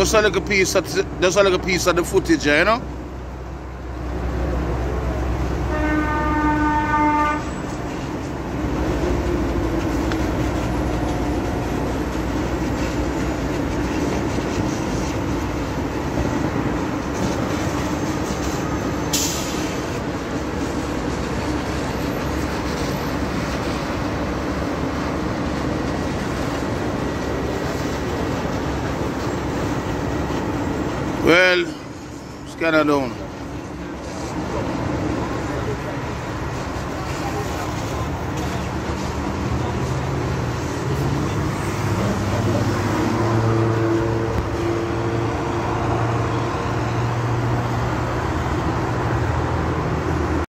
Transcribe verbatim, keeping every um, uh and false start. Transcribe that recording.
just a little piece of just a little piece of the footage, you know. Well, it's kind of down.